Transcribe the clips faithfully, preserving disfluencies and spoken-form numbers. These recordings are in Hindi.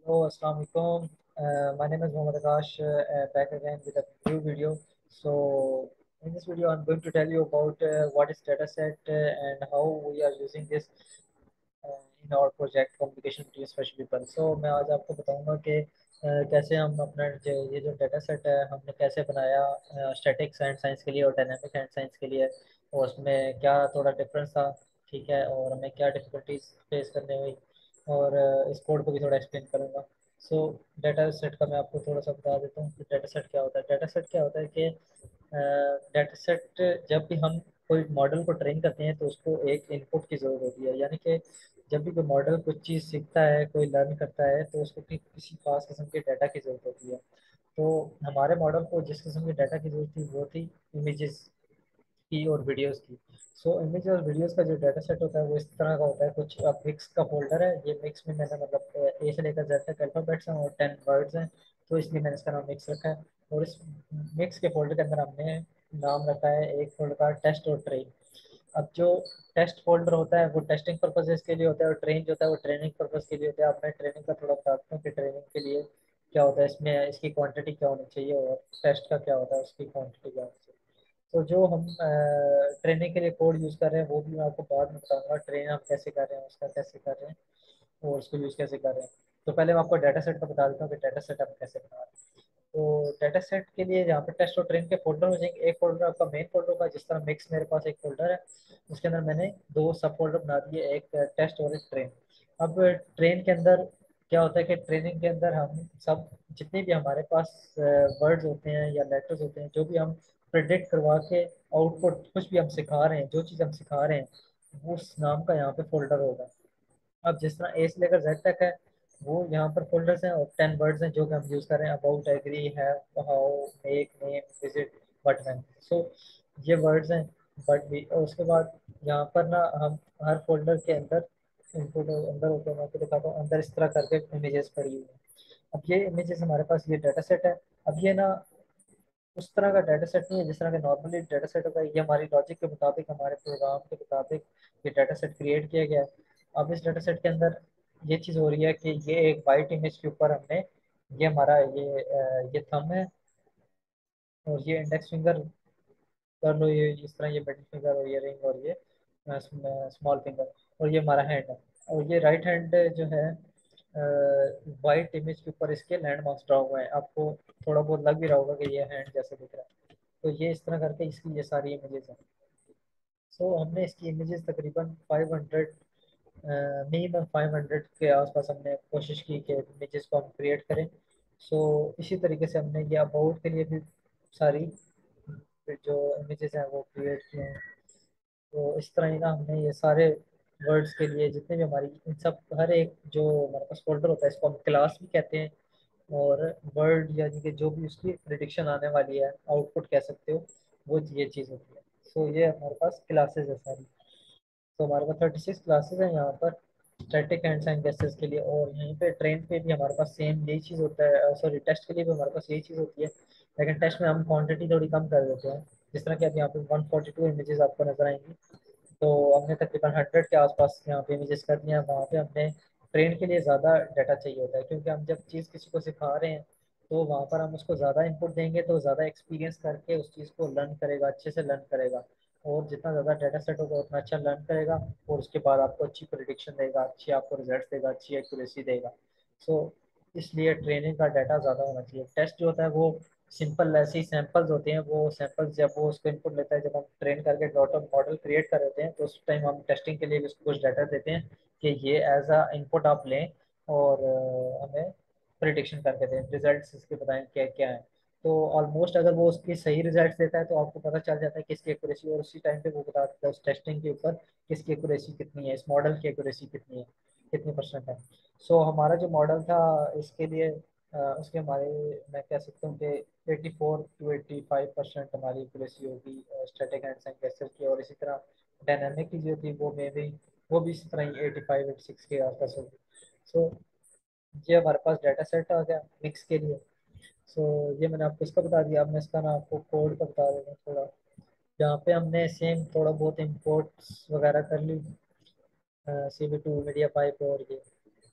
Hello, Assalamu alaikum. Uh, my name is Mohammad Akash, uh, back again with a new video. So, in this video, I'm going to tell you about uh, what is dataset uh, and how we are using this uh, in our project communication between special people. So, मैं आज आपको बताऊंगा कि uh, कैसे हम अपना जो ये जो डाटा सेट है हमने कैसे बनाया स्टैटिक्स एंड साइंस के लिए और डायनामिक एंड साइंस के लिए, और उसमें क्या थोड़ा डिफरेंस था, ठीक है, और हमें क्या डिफिकल्टीज फेस करने हुई, और अ, इस कोड को भी थोड़ा एक्सप्लेन करूँगा। सो डाटा सेट का मैं आपको थोड़ा सा बता देता हूँ कि डाटा सेट क्या होता है। डाटा सेट क्या होता है कि डाटा सेट, जब भी हम कोई मॉडल को ट्रेन करते हैं तो उसको एक इनपुट की ज़रूरत होती है, यानी कि जब भी कोई मॉडल कुछ चीज़ सीखता है, कोई लर्न करता है, तो उसको कि, किसी खास किस्म के डाटा की ज़रूरत होती है। तो हमारे मॉडल को जिस किस्म की डाटा की ज़रूरत थी वो थी इमेजेस की और वीडियोस की। सो इमेज और वीडियोस का जो डाटा सेट होता है वो इस तरह का होता है, कुछ मिक्स का फोल्डर है। ये मिक्स में मैंने मतलब ए से लेकर जेड तक अल्फ़ाबेट्स हैं और टेन वर्ड्स हैं, तो इसलिए मैंने इसका नाम मिक्स रखा है। और इस मिक्स के फोल्डर के अंदर हमने नाम रखा है एक फोल्डर का टेस्ट और ट्रेन। अब जो टेस्ट फोल्डर होता है वो टेस्टिंग पर्पजेज के लिए होता है, और ट्रेन जो होता है वो ट्रेनिंग पर्पज के लिए होता है। अब मैं ट्रेनिंग का थोड़ा बताता हूँ कि ट्रेनिंग के लिए क्या होता है, इसमें इसकी क्वांटिटी क्या होनी चाहिए, और टेस्ट का क्या होता है, उसकी क्वांटिटी क्या होनी चाहिए। तो जो हम ट्रेनिंग के लिए कोड यूज़ कर रहे हैं वो भी मैं आपको बाद में बताऊंगा, ट्रेन हम कैसे कर रहे हैं, उसका कैसे कर रहे हैं, और उसको यूज़ कैसे कर रहे हैं। तो पहले मैं आपको डाटा सेट का बता देता हूँ कि डाटा सेट हम कैसे बना रहे हैं। तो डाटा सेट के लिए यहाँ पे टेस्ट और ट्रेन के फोल्डर हो जाएंगे। एक फोल्डर आपका मेन फोल्डर होगा, जिस तरह मिक्स मेरे पास एक फोल्डर है, उसके अंदर मैंने दो सब फोल्डर बना दिए, एक टेस्ट और एक ट्रेन। अब ट्रेन के अंदर क्या होता है कि ट्रेनिंग के अंदर हम सब जितने भी हमारे पास वर्ड्स होते हैं या लेटर्स होते हैं, जो भी हम प्रिडिक्ट करवा के आउटपुट कुछ भी हम सिखा रहे हैं, जो चीज़ हम सिखा रहे हैं उस नाम का यहाँ पे फोल्डर होगा। अब जिस तरह ए से लेकर जेड तक है वो यहाँ पर फोल्डर्स हैं, और टेन वर्ड्स हैं जो कि हम यूज़ कर रहे हैं, अबाउट, एग्री, है, how, make, name, visit, but, when. So ये वर्ड्स हैं। बट भी, और उसके बाद यहाँ पर ना हम हर फोल्डर के अंदर इनपुट अंदर होते हैं, मैं आपको दिखाता हूँ, अंदर इस तरह करके इमेजेस पड़ी हुई हैं। अब ये इमेजेस हमारे पास ये डाटा सेट है। अब ये ना उस तरह का डाटा सेट नहीं है जिस तरह का नॉर्मली डाटा सेट होता है, ये हमारी लॉजिक के मुताबिक, हमारे प्रोग्राम के मुताबिक ये डाटा सेट क्रिएट किया गया है। अब इस डाटा सेट के अंदर ये चीज़ हो रही है कि ये एक वाइट इमेज के ऊपर हमने, ये हमारा ये अ, ये थंब है, और ये इंडेक्स फिंगर कर लो, ये इस तरह, ये मिडिल फिंगर और ये रिंग और ये स्मॉल फिंगर, और ये हमारा हैंड है। और ये राइट हैंड जो है वाइट इमेज के ऊपर इसके लैंड मार्क्स ड्रा हुए हैं, आपको थोड़ा बहुत लग भी रहा होगा कि ये हैंड जैसे दिख रहा है। तो ये इस तरह करके इसकी ये सारी इमेजेस हैं। सो हमने इसकी इमेजेस तकरीबन five hundred, minimum five hundred के आसपास हमने कोशिश की कि इमेजेस को हम क्रिएट करें। सो इसी तरीके से हमने ये अबाउट के लिए भी सारी जो इमेजेस हैं वो क्रिएट किए हैं। तो इस तरह ही ना हमने ये सारे वर्ड्स के लिए जितने भी हमारी इन सब हर एक जो हमारे पास फोल्डर होता है, इसको हम क्लास भी कहते हैं, और वर्ड यानी कि जो भी उसकी प्रिडिक्शन आने वाली है, आउटपुट कह सकते हो, वो ये चीज़ होती है। सो ये हमारे पास क्लासेस है सारी। तो हमारे पास थर्टी सिक्स क्लासेस हैं यहाँ पर स्टैटिक एंड साइन गैसेस के लिए, और यहीं पे ट्रेन पे भी हमारे पास सेम यही चीज़ होता है, सॉरी टेस्ट के लिए भी हमारे पास यही चीज़ होती है। लेकिन टेस्ट में हम क्वांटिटी थोड़ी कम कर देते हैं, जिस तरह कि अब यहाँ पे वन फोर्टी टू इमेजेस आपको नजर आएंगी। तो हमने तकरीबन हंड्रेड के आसपास यहाँ पे इमेजेस कर दिए हैं। वहाँ पे हमने ट्रेन के लिए ज़्यादा डाटा चाहिए होता है, क्योंकि हम जब चीज़ किसी को सिखा रहे हैं तो वहाँ पर हम उसको ज़्यादा इनपुट देंगे तो ज़्यादा एक्सपीरियंस करके उस चीज़ को लर्न करेगा, अच्छे से लर्न करेगा। और जितना ज़्यादा डाटा सेट होगा उतना अच्छा लर्न करेगा, और उसके बाद आपको अच्छी प्रिडिक्शन देगा, अच्छी आपको रिजल्ट देगा, अच्छी एक्यूरेसी देगा। सो इसलिए ट्रेनिंग का डाटा ज़्यादा होना चाहिए। टेस्ट जो होता है वो सिंपल ऐसे ही सैंपल्स होते हैं, वो सैंपल्स जब वो उसको इनपुट लेता है, जब हम ट्रेन करके डॉट मॉडल क्रिएट कर देते हैं तो उस टाइम हम टेस्टिंग के लिए भी उसको कुछ डाटा देते हैं कि ये एज अ इनपुट आप लें, और अ, हमें प्रिडिक्शन करके दें, रिजल्ट्स इसके बताएं क्या क्या है। तो ऑलमोस्ट अगर वो उसकी सही रिजल्ट देता है तो आपको पता चल जाता है किसकी एक्यूरेसी, और उसी टाइम पे वो बता देता है उस टेस्टिंग के ऊपर किसकी एक्यूरेसी कितनी है, इस मॉडल की एक्यूरेसी कितनी है, कितनी परसेंट है। सो हमारा जो मॉडल था इसके लिए अ, उसके हमारे, मैं कह सकता हूँ कि eighty four to eighty five percent हमारी एक्यूरेसी होगी स्टैटिक एंड साइंस की, और इसी तरह डायनामिक की जो थी वो मे भी वो भी इसी तरह ही एटी फाइव एटी सिक्स के आसपास होगी। सो ये हमारे पास डाटा सेट आ गया मिक्स के लिए। सो ये मैंने आपको इसका बता दिया। अब मैं इसका ना आपको कोड का बता देता हूँ थोड़ा, जहाँ पे हमने सेम थोड़ा बहुत इंपोर्ट्स वगैरह कर ली, C V two mediapipe और ये,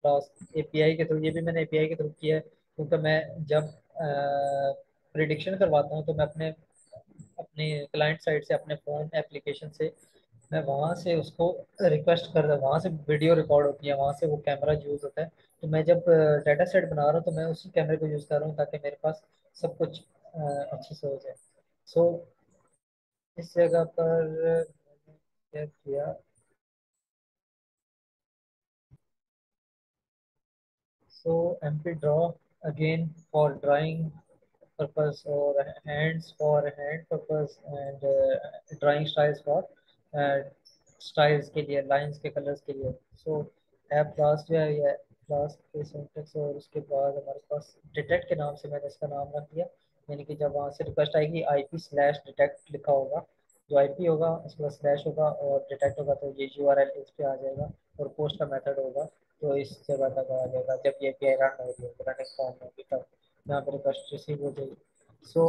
टास्क एपीआई के थ्रू, ये भी मैंने एपीआई के थ्रू किया है, क्योंकि मैं जब प्रिडिक्शन करवाता हूँ तो मैं अपने अपने क्लाइंट साइड से अपने फ़ोन एप्लीकेशन से मैं वहाँ से उसको रिक्वेस्ट कर रहा हूँ, वहाँ से वीडियो रिकॉर्ड होती है, वहाँ से वो कैमरा यूज़ होता है। तो मैं जब डाटा सेट बना रहा हूँ तो मैं उसी कैमरे को यूज़ कर रहा हूँ ताकि मेरे पास सब कुछ अ, अच्छे से हो जाए। सो इस जगह पर मैंने क्या किया, so M P draw again for drawing purpose or hands for hand purpose and uh, drawing styles for uh, styles के लिए lines के colors के लिए। so ऐप क्लास जो है ये क्लास के सिंटेक्स और उसके बाद हमारे पास डिटेक्ट के नाम से मैंने इसका नाम रख दिया। यानी कि जब वहाँ से रिक्वेस्ट आएगी आईपी स्लैश डिटेक्ट लिखा होगा, जो आईपी होगा उसके बाद स्लैश होगा और डिटेक्ट होगा तो ये यूआरएल इस पे आ जाएगा और पोस्ट का मेथड होगा तो इस जगह तक आ जाएगा। जब ये एपीआई रन हो रही है रनिंग फॉर्म में होगी तब यहाँ पर रिक्वेस्ट रिसीव हो जाएगी। सो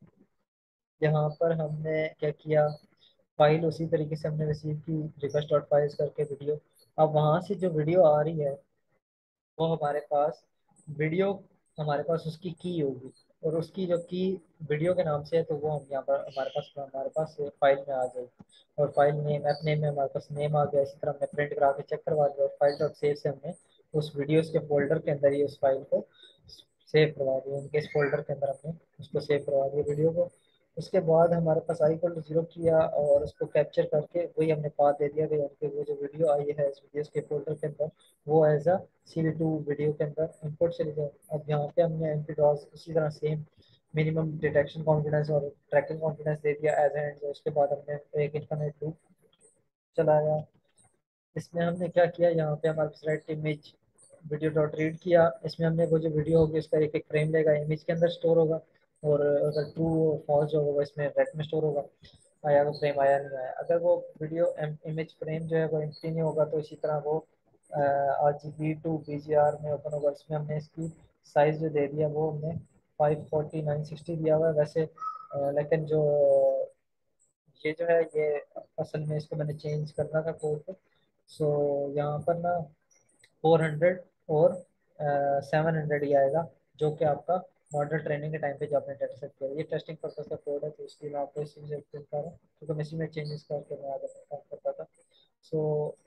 यहाँ पर हमने क्या किया, फाइल उसी तरीके से हमने रिसीव की रिक्वेस्ट डॉट फाइल्स करके वीडियो। अब वहाँ से जो वीडियो आ रही है वो हमारे पास वीडियो, हमारे पास उसकी की होगी और उसकी जो की वीडियो के नाम से है तो वो हम यहाँ पर हमारे पास हमारे पास फाइल में आ जाएगी। और फाइल नेम ऐप नेम में हमारे पास नेम आ गया, इसी तरह हमने प्रिंट करा के चेक करवा दिया और फाइल डॉट सेव से हमने उस वीडियोस के फोल्डर के अंदर ही उस फाइल को सेव करवा दिया, उनके इस फोल्डर के अंदर हमने उसको सेव करवा दिया वीडियो को। उसके बाद हमारे पास आई इक्वल टू जीरो किया और उसको कैप्चर करके वही हमने पाथ दे दिया कि उनके वो जो वीडियो आई है इस वीडियोस के फोल्डर के अंदर वो as a C V two video के अंदर इंपोर्ट चले जाए। अब यहाँ पे हमने एम पी ड्रॉज उसी तरह सेम मिनिमम डिटेक्शन कॉन्फिडेंस और ट्रैकिंग कॉन्फिडेंस दे दिया एज एंड। उसके बाद हमने एक इन्फिनिट लूप चलाया। इसमें हमने क्या किया, यहाँ पे हमारे पास write image video dot read किया, इसमें हमने वो जो वीडियो होगी उसका एक एक फ्रेम लेगा, इमेज के अंदर स्टोर होगा और अगर ट्रू और फॉल्स जो होगा इसमें रेड में स्टोर होगा, आया वो फ्रेम आया नहीं आया। अगर वो वीडियो इमेज फ्रेम जो है वो एम्प्टी नहीं होगा तो इसी तरह वो R G B to B G R में ओपन होगा। इसमें हमने इसकी साइज़ जो दे दिया वो हमने फाइव फोर्टी नाइन सिक्सटी दिया हुआ है वैसे, अ, लेकिन जो ये जो है ये असल में इसको मैंने चेंज करना था कोड को। सो यहाँ पर ना फोर हंड्रेड और सेवन हंड्रेड ही आएगा जो कि आपका मॉडल ट्रेनिंग के टाइम पे जो आपने डेटा सेट किया। ये टेस्टिंग पर्पज का कोड है तो इसलिए मैं आपको इसी से एक्सप्लेन कर रहा हूँ क्योंकि मैं इसी में चेंजेस करके मैं आगे काम करता था। सो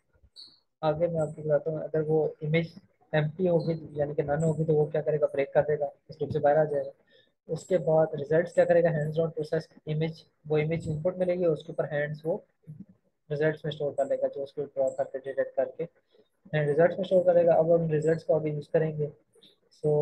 आगे मैं आपको बताता हूँ, अगर वो इमेज एम्प्टी होगी यानी कि नन होगी तो वो क्या करेगा, ब्रेक कर देगा, इस ग्रुप से बाहर आ जाएगा। उसके बाद रिजल्ट्स क्या करेगा, हैंड्स ऑन प्रोसेस इमेज, वो इमेज इनपुट मिलेगी और उसके ऊपर हैंड्स वो रिजल्ट्स में स्टोर कर लेगा जो उसको ड्रॉ करके डिटेक्ट करके रिजल्ट्स में शो करेगा। अब हम रिजल्ट्स को अभी यूज़ करेंगे। सो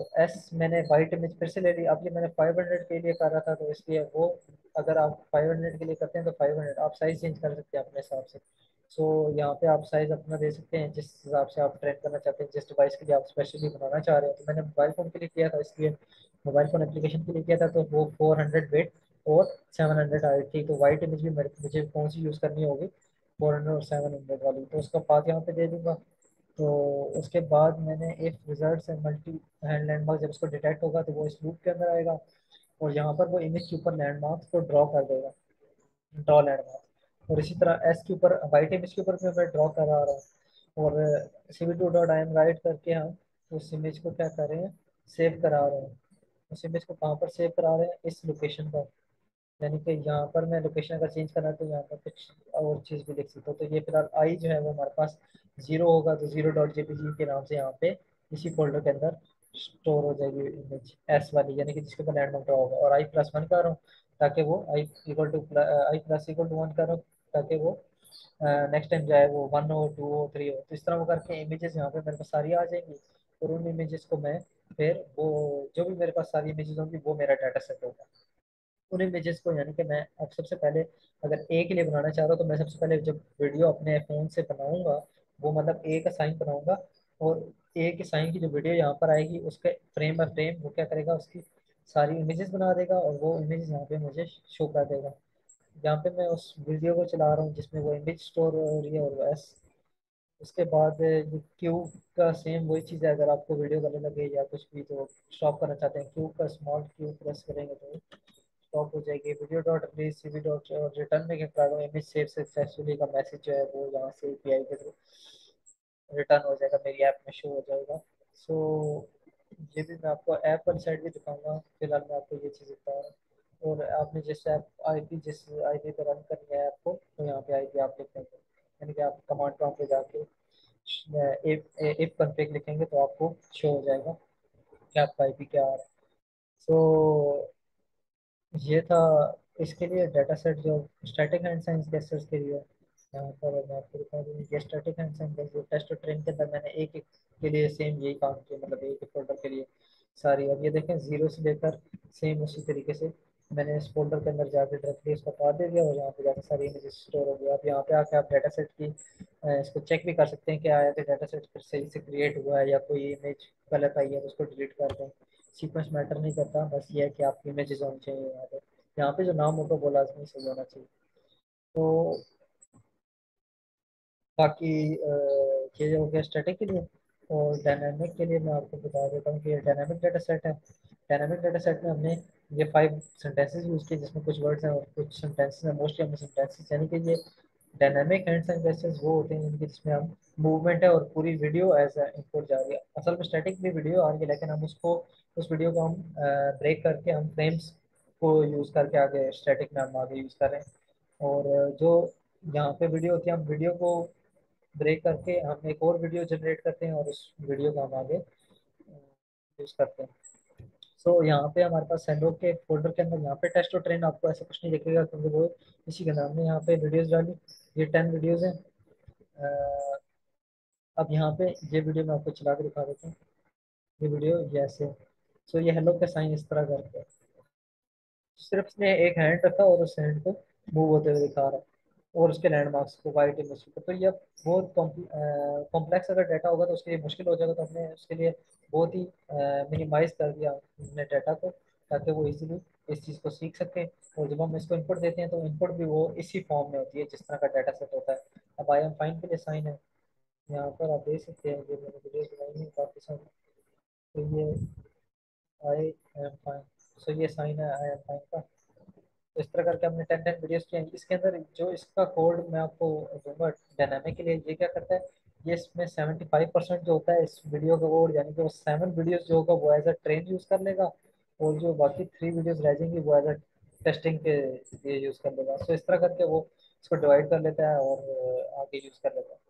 एस मैंने वाइट इमेज फिर से ले ली, अब ये मैंने फाइव हंड्रेड के लिए कर रहा था तो इसलिए वो अगर आप फाइव हंड्रेड के लिए करते हैं तो फाइव हंड्रेड आप साइज़ चेंज कर सकते हैं अपने हिसाब से। सो यहाँ पे आप साइज़ अपना दे सकते हैं जिस हिसाब से आप ट्रेन करना चाहते हैं, जिस डिवाइस के लिए आप स्पेशली बनाना चाह रहे हैं। तो मैंने मोबाइल फ़ोन के लिए किया था इसलिए मोबाइल फ़ोन एप्लीकेशन के लिए किया था तो वो फोर हंड्रेड वेट और सेवन हंड्रेड आई थी। तो वाइट इमेज भी मेरे मुझे कौन सी यूज़ करनी होगी, फोर हंड्रेड और सेवन हंड्रेड वाली, तो उसका पाथ यहाँ पे दे दूंगा। तो उसके बाद मैंने if result and multi hand landmark जब उसको डिटेक्ट होगा तो वो इस लूप के अंदर आएगा और यहाँ पर वो इमेज के ऊपर लैंडमार्क्स को ड्रॉ कर देगा, ड्रॉ लैंडमार्क। और इसी तरह एस के ऊपर वाइट इमेज के ऊपर भी मैं ड्रॉ करा रहा हूँ और C V two dot I M write करके हम उस इमेज को क्या कर रहे हैं, सेव करा रहे हैं। उस इमेज को कहाँ पर सेव करा रहे हैं, इस लोकेशन पर। यानी कि यहाँ पर मैं लोकेशन अगर चेंज करना है तो यहाँ पर कुछ और चीज़ भी लिख सकता हूँ। तो ये फिलहाल आई जो है वो हमारे पास जीरो होगा तो जीरो डॉट जेपीजी के नाम से यहाँ पे इसी फोल्डर के अंदर स्टोर हो जाएगी इमेज एस वाली, यानी कि जिसके ऊपर लैंड मार्क होगा। और आई प्लस वन कर रहा हूँ ताकि वो I equal to I plus equal to one कर रहा हूँ ताकि वो नेक्स्ट टाइम जाए वो वन हो टू हो थ्री हो। तो इस तरह वो करके इमेजेस यहाँ पे मेरे पास सारी आ जाएंगी और उन इमेजेस को मैं फिर वो जो भी मेरे पास सारी इमेजेस होंगी वो मेरा डाटा सेट होगा। उन इमेजेस को यानी कि मैं अब सबसे पहले अगर ए के लिए बनाना चाह रहा हूँ तो मैं सबसे पहले जब वीडियो अपने फ़ोन से बनाऊंगा वो मतलब ए का साइन बनाऊंगा और ए के साइन की जो वीडियो यहाँ पर आएगी उसके फ्रेम बाय फ्रेम वो क्या करेगा, उसकी सारी इमेजेस बना देगा और वो इमेज यहाँ पे मुझे शो कर देगा। यहाँ पे मैं उस वीडियो को चला रहा हूँ जिसमें वो इमेज स्टोर हो रही है और बस उसके बाद ये क्यू का सेम वही चीज़ है। अगर आपको वीडियो गलत लगे या कुछ भी तो स्टॉप करना चाहते हैं, क्यू का स्मॉल क्यू प्रेस करेंगे तो स्टॉप हो जाएगी। Video dot release CV dot return में क्या कर रहा हूँ, इमेज सेव सक्सेसफुली का मैसेज जो है वो यहाँ से एपीआई के थ्रू रिटर्न हो जाएगा, मेरी ऐप में शो हो जाएगा। सो ये भी मैं आपको ऐप वाली साइड भी दिखाऊंगा, फिलहाल मैं आपको ये चीज़ बता रहा हूँ। और आपने जिस ऐप आईपी जिस आईपी पर रन करनी है ऐप को, तो यहाँ पे आईपी आप लिख देंगे, यानी कि आप कमांड प्रॉम्प्ट पे जाके इफ इफ कॉन्फ़िग लिखेंगे तो आपको शो हो जाएगा कि आपका आईपी क्या आ रहा है। सो ये था इसके लिए डाटा सेट जो स्टैटिक एंड साइंस केसेस के लिए। यहाँ पर मैं आपको बता दूँ, ये स्टैटिक एंड साइंस जो टेस्ट और ट्रेन के अंदर मैंने एक एक के लिए सेम यही काम किया, मतलब एक एक फोल्डर के लिए सारी। अब ये देखें जीरो से लेकर सेम उसी तरीके से मैंने इस फोल्डर के अंदर जाकर डायरेक्टली इसका पाथ दे दिया और यहाँ पे जाकर सारी इमेजेस स्टोर हो गया। अब यहाँ पे आके आप डाटा सेट की अ, इसको चेक भी कर सकते हैं कि आया कि डाटा सेट फिर सही से क्रिएट हुआ है या कोई इमेज गलत आई है तो उसको डिलीट कर दें। सीक्वेंस मैटर नहीं करता, बस ये है कि आपकी इमेजेस होनी चाहिए यहाँ पे। यहाँ पे जो नाम होगा वो लाजमी सही होना चाहिए। तो बाकी अ, ये जो हो गया स्टैटिक के लिए। और डायनामिक के लिए मैं आपको बता देता हूँ कि डायनामिक डाटा सेट है। डायनामिक डाटा सेट में हमने ये फाइव सेंटेंसेस यूज़ किए, जिसमें कुछ वर्ड्स हैं और कुछ सेंटेंसेस हैं, मोस्टली हमने सेंटेंसेस, यानी कि ये डायनामिक हैंड सेंटेंसेस वो होते हैं जिनके जिसमें हम मूवमेंट है और पूरी वीडियो एज इनपुट जा रही है। असल में स्टैटिक भी वीडियो आ रही है, लेकिन हम उसको उस वीडियो को हम ब्रेक करके हम फ्रेम्स को यूज़ करके आगे स्टैटिक में हम आगे यूज़ कर रहे हैं। और अ, जो यहाँ पे वीडियो होती है, हम वीडियो को ब्रेक करके हम एक और वीडियो जनरेट करते हैं और उस वीडियो को हम आगे यूज़ करते हैं। सो so, यहाँ पे हमारे पास सैंडो के फोल्डर के अंदर यहाँ पे टेस्ट और ट्रेन आपको ऐसा कुछ नहीं दिखेगा, क्योंकि वो इसी के नाम में यहाँ पे वीडियोस डाली। ये टेन वीडियोस हैं। अ, अब यहाँ पे ये वीडियो मैं आपको चला के दिखा देता हूँ। ये वीडियो ये ऐसे, सो ये हेलो का साइन इस तरह करके सिर्फ इसने एक हैंड रखा और उस हैंड को मूव होते हुए दिखा रहा है और उसके लैंडमार्क्स को वाइट इमेज को। तो ये बहुत कॉम्प्लेक्स अगर डाटा होगा तो उसके लिए मुश्किल हो जाएगा, तो हमने उसके लिए बहुत ही मिनिमाइज कर दिया हमने डाटा को, ताकि वो इजीली इस चीज़ को सीख सकें। और जब हम इसको इनपुट देते हैं तो इनपुट भी वो इसी फॉर्म में होती है जिस तरह का डाटा सेट होता है। अब आई एम फाइन के लिए साइन है, यहाँ पर आप देख सकते हैं, ये मैंने वीडियो बनाई है काफ़ी सारी। तो ये आई एम फाइन, सो ये साइन है आई एम फाइन का। तो इस तरह करके हमने टेन टेन वीडियोस किए हैं। इसके अंदर जो इसका कोड मैं आपको दूंगा डायनामिक के लिए, ये क्या करता है, ये इसमें सेवेंटी फाइव परसेंट जो होता है इस वीडियो का कोड, यानी कि वो सेवन वीडियोस जो होगा वो एज अ ट्रेन यूज़ कर लेगा, और जो बाकी थ्री वीडियोस रह जाएंगी वो एज अ टेस्टिंग के लिए यूज़ कर लेगा। सो इस तरह करके वो इसको डिवाइड कर लेता है और अ, आगे यूज़ कर लेता है।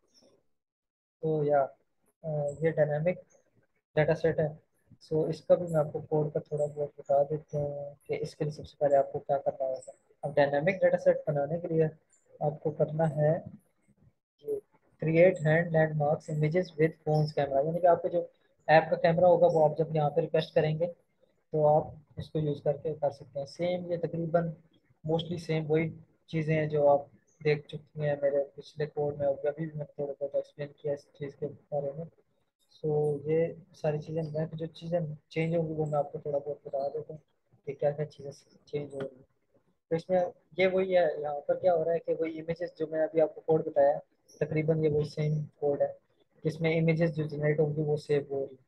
तो या अ, ये डायनामिक डाटा सेट है। सो इसका भी मैं आपको कोड का थोड़ा बहुत बता देता हूँ कि इसके लिए सबसे पहले आपको क्या करना होगा। अब डायनामिक डाटा सेट बनाने के लिए आपको करना है कि create hand landmarks images with phones camera, यानी कि आपका जो ऐप का कैमरा होगा वो आप जब यहाँ पे रिक्वेस्ट करेंगे तो आप इसको यूज़ करके कर सकते हैं। सेम ये तकरीबन मोस्टली सेम वही चीज़ें हैं जो आप देख चुकी हैं मेरे पिछले कोड में, और अभी भी मैंने थोड़ा बहुत एक्सप्लेन किया इस चीज़ के बारे में। सो ये सारी चीज़ें, मैं जो चीज़ें चेंज होंगी वो मैं आपको थोड़ा बहुत बता देता हूँ कि क्या क्या चीज़ें चेंज हो रही हैं। तो इसमें ये वही है, यहाँ पर क्या हो रहा है कि वही इमेजेस जो मैं अभी आपको कोड बताया है, तकरीबन ये वही सेम कोड है जिसमें इमेजेस जो जनरेट होंगी वो सेव हो रही है।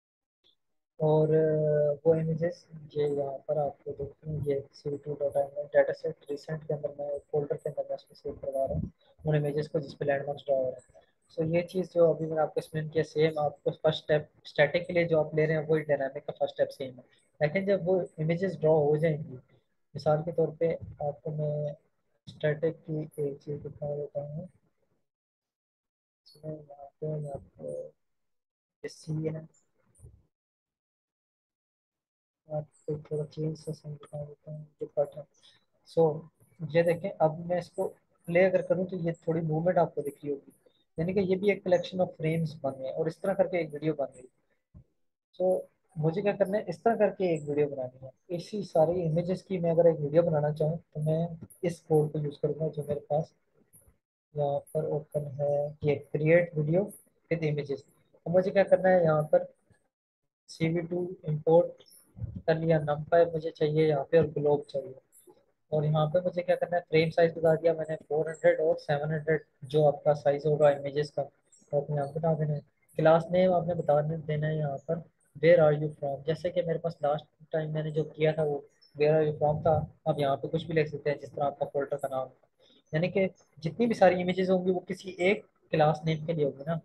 और अ, वो इमेजेस ये यहाँ पर आपको देखते हैं, ये C two data data set recent के अंदर मैं फोल्डर के अंदर मैं इसको सेव करवा रहा हूँ उन इमेजेस को जिस पे लैंडमार्क्स ड्रा हो रहा है। सो ये चीज़ जो अभी मैंने आपको एक्सप्लेन किया सेम आपको फर्स्ट स्टेप स्टैटिक के लिए जो आप ले रहे हैं वही डायनामिक का फर्स्ट स्टेप सेम है। लेकिन जब वो इमेजेस ड्रॉ हो जाएंगी, मिसाल के तौर पे आपको मैं स्टैटिक की एक चीज़ दिखा देता हूँ। इसमें यहाँ पे मैं आपको सी है, आपको थोड़ा चेंज से दिखा देता हूँ जो बटन। सो ये देखें, अब मैं इसको प्ले अगर करूँ तो ये थोड़ी मूवमेंट आपको दिख रही होगी, यानी कि ये भी एक कलेक्शन ऑफ फ्रेम्स बन गए और इस तरह करके एक वीडियो बन गई। सो मुझे क्या करना है, इस तरह करके एक वीडियो बनानी है। इसी सारी इमेजेस की मैं अगर एक वीडियो बनाना चाहूँ तो मैं इस कोड को यूज़ करूँगा जो मेरे पास यहाँ पर ओपन है, ये क्रिएट वीडियो विद इमेजेस। तो मुझे क्या करना है, यहाँ पर सी वी टू इम्पोर्ट कर लिया, नमपाई मुझे चाहिए यहाँ पे और ग्लोब चाहिए। और यहाँ पे मुझे क्या करना है, फ्रेम साइज बता दिया मैंने फोर हंड्रेड और सेवन हंड्रेड जो आपका साइज होगा इमेजेस का तो आपने यहाँ पे बता देना है। क्लास नेम आपने बता देना है यहाँ पर वेयर आर यू फ्रॉम, जैसे कि मेरे पास लास्ट टाइम मैंने जो किया था वो वेयर आर यू फ्रॉम था। अब यहाँ पे कुछ भी लिख सकते हैं जिस तरह आपका फोल्डर का नाम, यानी कि जितनी भी सारी इमेजेस होंगी वो किसी एक क्लास नेम के लिए होगी ना।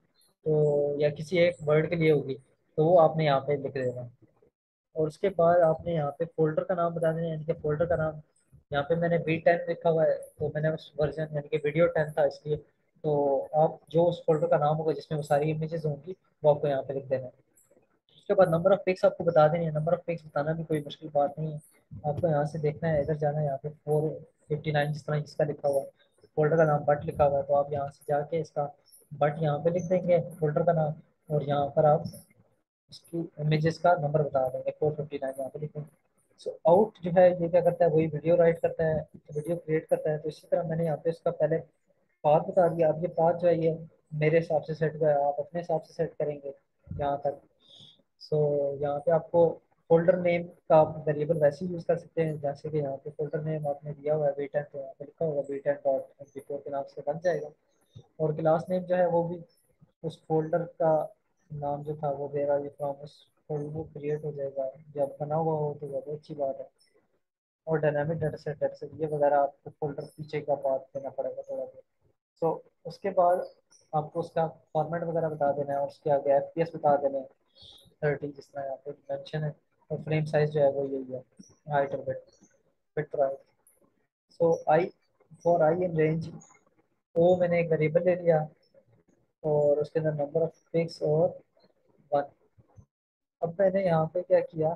तो या किसी एक वर्ड के लिए होगी, तो वो आपने यहाँ पे लिख देना। और उसके बाद आपने यहाँ पे फोल्डर का नाम बता देना, यानी कि फोल्डर का नाम यहाँ पे मैंने वी टेन लिखा हुआ है, तो मैंने उस वर्जन यानी कि वीडियो टेन था इसलिए। तो आप जो उस फोल्डर का नाम होगा जिसमें वो सारी इमेजेस होंगी, वो आपको यहाँ पे लिख देना है। उसके बाद नंबर ऑफ पिक्स आपको बता देनी है। नंबर ऑफ पिक्स बताना भी कोई मुश्किल बात नहीं है। आपको यहाँ से देखना है, इधर जाना है, यहाँ पे फोर फिफ्टी नाइन जिस तरह इसका लिखा हुआ है, फोल्डर का नाम बट लिखा हुआ है, तो आप यहाँ से जाके इसका बट यहाँ पे लिख देंगे फोल्डर का नाम। और यहाँ पर आप उसकी इमेजेस का नंबर बता देंगे, फोर फिफ्टी नाइन यहाँ पे लिखेंगे। सो आउट जो है ये क्या करता है, वही वीडियो राइट करता है, वीडियो क्रिएट करता है। तो इसी तरह मैंने यहाँ पे उसका पहले पाथ बता दिया। अब ये पाथ जो है ये मेरे हिसाब से सेट हुआ है, आप अपने हिसाब से सेट करेंगे यहाँ तक। सो यहाँ पे आपको फोल्डर नेम का आप वेरिएबल वैसे ही यूज़ कर सकते हैं, जैसे कि यहाँ पे फोल्डर नेम आपने दिया हुआ है वी टेन, तो यहाँ पे लिखा होगा V ten dot M P four के नाम से बन जाएगा। और क्लास नेम जो है वो भी उस फोल्डर का नाम जो था वो वेरा ये फ्रॉम उस फोल्डर वो क्रिएट हो जाएगा। जब बना हुआ हो तो ज़्यादा अच्छी बात है। और dynamic data set data set ये वगैरह आपको फोल्डर पीछे का पाथ देना पड़ेगा थोड़ा बहुत। सो उसके बाद आपको उसका फॉर्मेट वगैरह बता देना है, और उसके आगे एफ पी एस बता देना है, थर्टी जिस तरह यहाँ पे मेंशन है। और फ्रेम साइज जो है वो यही है, हाइट और विड्थ, विड्थ और height. So I for I in range, वो मैंने एक वेरिएबल ले लिया, और उसके अंदर नंबर ऑफ पिक्स और वन। अब मैंने यहाँ पे क्या किया,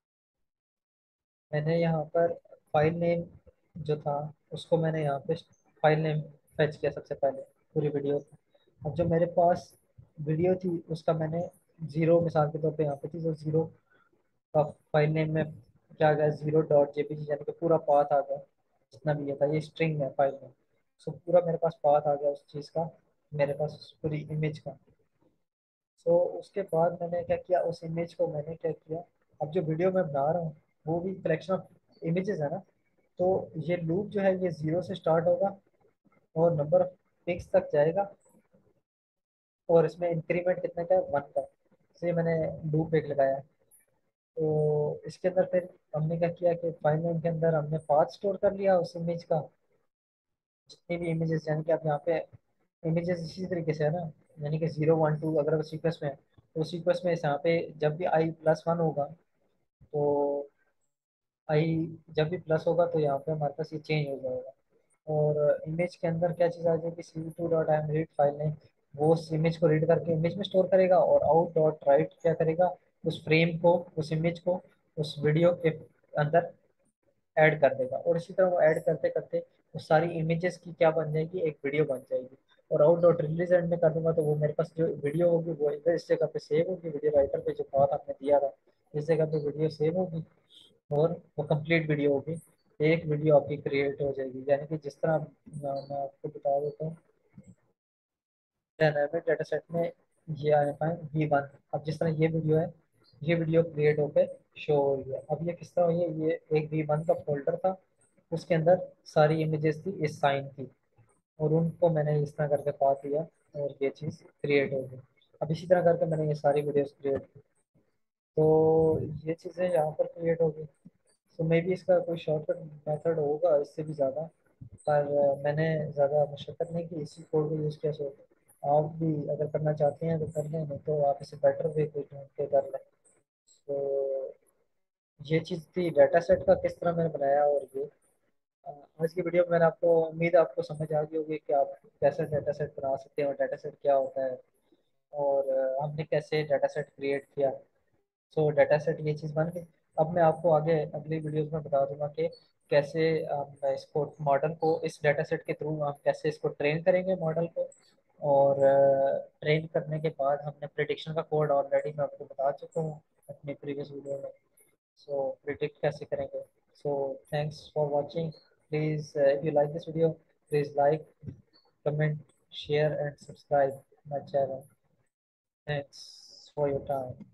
मैंने यहाँ पर फाइल नेम जो था उसको मैंने यहाँ पे फाइल नेम फेच किया सबसे पहले पूरी वीडियो का। अब जो मेरे पास वीडियो थी उसका मैंने ज़ीरो मिसाल के तौर पे यहाँ पे थी, तो ज़ीरो का फाइल नेम में क्या आ गया, ज़ीरो डॉट जेपीजी, यानी कि पूरा पाथ आ गया जितना भी ये था। ये स्ट्रिंग है फाइल में, सो पूरा मेरे पास पाथ आ गया उस चीज़ का, मेरे पास पूरी इमेज का। सो उसके बाद मैंने क्या किया, उस इमेज को मैंने क्या किया, अब जो वीडियो मैं बना रहा हूँ वो भी कलेक्शन ऑफ इमेजेस है ना। तो ये लूप जो है ये जीरो से स्टार्ट होगा और नंबर ऑफ पिक्स तक जाएगा, और इसमें इंक्रीमेंट कितने का है, वन का। इसलिए मैंने लूप एक लगाया है। तो इसके अंदर फिर हमने क्या किया कि फाइल नेम के अंदर हमने पाथ स्टोर कर लिया उस इमेज का, जितनी भी इमेजेस, यानी कि आप यहाँ पे इमेजेस इसी तरीके से है ना, यानी कि जीरो वन टू अगर वो सीक्वेंस में है, तो सीक्वेंस में यहाँ पे जब भी आई प्लस वन होगा, तो आई जब भी प्लस होगा तो यहाँ पे हमारे पास ये चेंज हो जाएगा। और इमेज के अंदर क्या चीज़ आ जाएगी, C two dot M read file ने वो उस इमेज को रीड करके इमेज में स्टोर करेगा, और आउट डॉट राइट क्या करेगा, उस फ्रेम को, उस इमेज को उस वीडियो के अंदर ऐड कर देगा। और इसी तरह वो ऐड करते करते वो सारी इमेजेस की क्या बन जाएगी, एक वीडियो बन जाएगी। और आउट डॉट रिलीज एंड में कर दूंगा तो वो मेरे पास जो वीडियो होगी वो इधर इस जगह पे सेव होगी, वीडियो राइटर पे जो पाथ आपने दिया था इस जगह पे वीडियो सेव होगी, और वो कंप्लीट वीडियो होगी। एक वीडियो आपकी क्रिएट हो जाएगी, यानी कि जिस तरह मैं मैं आपको बता देता हूँ, डायनामिक डाटा सेट में ये आ जाता है वी वन। अब जिस तरह ये वीडियो है, ये वीडियो क्रिएट होकर शो हो रही है। अब ये किस तरह हुई है, ये एक वी वन का फोल्डर था, उसके अंदर सारी इमेजेस थी इस साइन की, और उनको मैंने इस तरह करके पा दिया, और ये चीज़ क्रिएट हो गई। अब इसी तरह करके मैंने ये सारी वीडियोस क्रिएट की, तो ये चीज़ें यहाँ पर क्रिएट हो गई। तो मे भी इसका कोई शॉर्टकट मेथड होगा इससे भी ज़्यादा, पर अ, मैंने ज़्यादा मशक्क़त नहीं की, इसी कोड को यूज़ किया। सो आप भी अगर करना चाहते हैं तो कर लें, नहीं तो आप इसे बेटर वे कोई ढूंढ के कर लें। तो ये चीज़ थी डाटा सेट का किस तरह मैंने बनाया। और ये अ, आज की वीडियो में मैंने आपको, उम्मीद है आपको समझ आ गई होगी कि आप कैसे डाटा सेट बना सकते हैं और डाटा सेट क्या होता है, और अ, हमने कैसे डाटा सेट क्रिएट किया। सो डाटा सेट ये चीज़ बन गई। अब मैं आपको आगे अगली वीडियोस में बता दूंगा कि कैसे हम इसको मॉडल को इस डाटा सेट के थ्रू हम कैसे इसको ट्रेन करेंगे मॉडल को। और ट्रेन करने के बाद हमने प्रिडिक्शन का कोड ऑलरेडी मैं आपको बता चुका हूँ अपनी प्रीवियस वीडियो में। सो प्रिडिक्ट कैसे करेंगे। So thanks for watching. Please if you like this video, please like, comment, share and subscribe my channel. Thanks for your time.